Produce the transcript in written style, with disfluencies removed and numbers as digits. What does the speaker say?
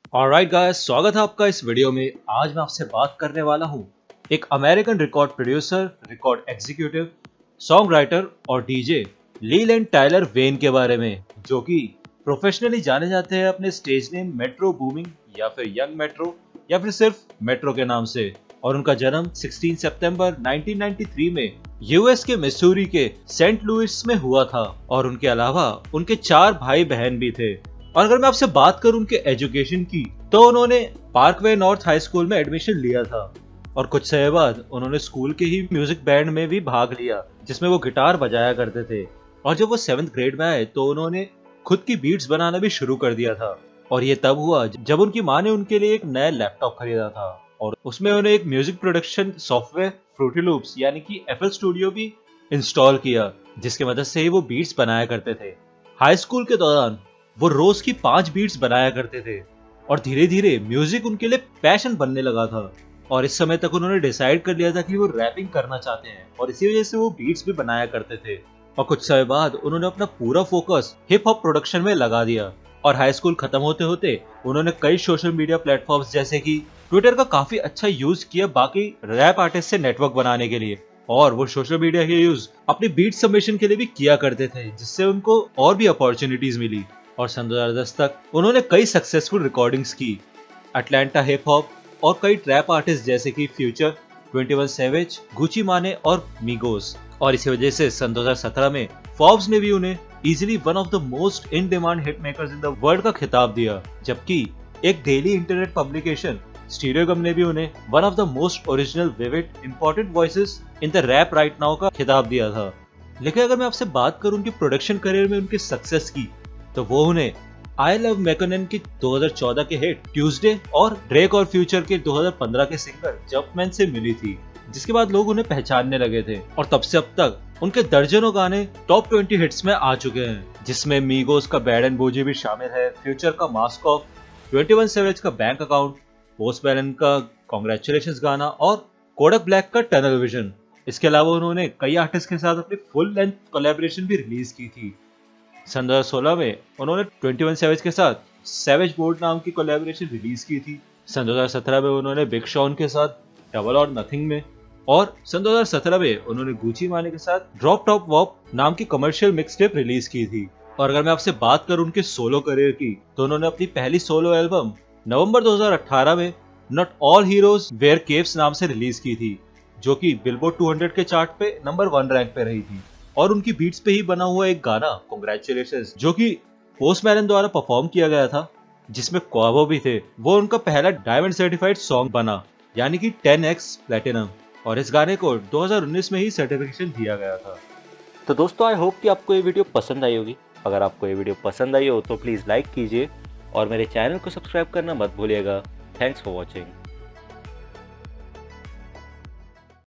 Alright guys, स्वागत है आपका इस वीडियो में। आज मैं आपसे बात करने वाला हूँ एक American record producer, record executive, song writer और DJ Lil and Tyler Wayne के बारे में, जो कि प्रोफेशनली जाने जाते हैं अपने स्टेज नेम मेट्रो बूमिंग या फिर यंग मेट्रो या फिर सिर्फ मेट्रो के नाम से। और उनका जन्म 16 सितंबर 1993 में यूएस के मिसूरी के सेंट लुइस में हुआ था। और उनके अलावा उनके 4 भाई बहन भी थे। और अगर मैं आपसे बात करूं उनके एजुकेशन की, तो उन्होंने पार्कवे नॉर्थ हाई स्कूल में एडमिशन लिया था और कुछ समय बाद उन्होंने स्कूल के ही म्यूजिक बैंड में भी भाग लिया, जिसमें वो गिटार बजाया करते थे। और जब वो 7th ग्रेड में आए तो उन्होंने खुद की बीट्स बनाना भी शुरू कर दिया था। और ये तब हुआ जब उनकी माँ ने उनके लिए एक नया लैपटॉप खरीदा था और उसमें उन्हें एक music production software Fruity Loops यानी कि FL स्टूडियो भी इंस्टॉल किया, जिसकी मदद से ही वो बीट्स बनाया करते थे। हाई स्कूल के दौरान वो रोज की 5 बीट्स बनाया करते थे और धीरे धीरे म्यूजिक उनके लिए पैशन बनने लगा था। और इस समय तक उन्होंने डिसाइड कर लिया था कि वो रैपिंग करना चाहते हैं और इसी वजह से वो बीट्स भी बनाया करते थे। और कुछ समय बाद उन्होंने अपना पूरा फोकस हिप हॉप प्रोडक्शन में लगा दिया। और हाई स्कूल खत्म होते होते उन्होंने कई सोशल मीडिया प्लेटफॉर्म्स जैसे कि ट्विटर का काफी अच्छा यूज किया बाकी रैप आर्टिस्ट से नेटवर्क बनाने के लिए। और वो सोशल मीडिया के यूज अपनी बीट सबमिशन के लिए भी किया करते थे, जिससे उनको और भी अपॉर्चुनिटीज मिली। और सन 2010 तक उन्होंने कई सक्सेसफुल रिकॉर्डिंग्स की अटलांटा हिप हॉप और कई ट्रैप आर्टिस्ट जैसे कि फ्यूचर, 21 सैवेज, गुची माने और मीगोस। और इसी वजह से सन 2017 में फोर्ब्स ने भी उन्हें easily one of the most in demand hit makers in the world का खिताब दिया, जबकि एक डेली इंटरनेट पब्लिकेशन स्टीरियोगम ने भी उन्हें one of the most original, vivid, important voices in the rap right now का खिताब दिया था। लेकिन अगर मैं आपसे बात करूं उनके प्रोडक्शन करियर में उनके सक्सेस की, तो वो उन्हें आई लव मैकोनेन के 2014 के हिट ट्यूसडे और ड्रेक और फ्यूचर के 2015 के सिंगर जंपमैन से मिली थी, जिसके बाद लोग उन्हें पहचानने लगे थे। और तब से अब तक उनके दर्जनों गाने टॉप 20 हिट्स में आ चुके हैं, जिसमें मीगोस का बैड एंड बूजी भी शामिल है, फ्यूचर का मास्क ऑफ, 21 सैवेज का बैंक अकाउंट, पोस्ट मैलन का कांग्रेचुलेशंस गाना और कोडक ब्लैक का टनल विजन। इसके अलावा उन्होंने कई आर्टिस्ट के साथ अपनी फुल लेंथ कोलैबोरेशन भी रिलीज की थी। सन 2016 में उन्होंने 21 सैवेज के साथ सैवेज बोर्ड नाम की कोलैबोरेशन रिलीज की थी। सन 2017 में उन्होंने बिग शॉन के साथ डबल और नथिंग में, और सन 2017 में उन्होंने गुची माने के साथ ड्रॉप टॉप वॉप नाम की कमर्शियल मिक्सटेप रिलीज की थी। और अगर मैं आपसे बात करूं उनके सोलो करियर की, तो उन्होंने अपनी पहली सोलो एल्बम नवंबर 2018 में not all heroes wear capes नाम से रिलीज की थी, जो कि बिलबोर्ड 200 के चार्ट पे नंबर 1 रैंक पे रही थी। और उनकी बीट्स पे ही बना हुआ एक गाना कांग्रेचुलेशंस, जो कि पोस्ट मैलन द्वारा परफॉर्म किया गया था, जिसमें क्वाबो भी थे, वो उनका पहला डायमंड सर्टिफाइड सॉन्ग बना, यानी कि 10x प्लेटिनम। और इस गाने को 2019 में ही सर्टिफिकेशन दिया गया था। तो दोस्तों, आई होप कि आपको ये वीडियो पसंद आई होगी। अगर आपको ये वीडियो पसंद आई हो तो प्लीज़ लाइक कीजिए और मेरे चैनल को सब्सक्राइब करना मत भूलिएगा। Thanks for watching.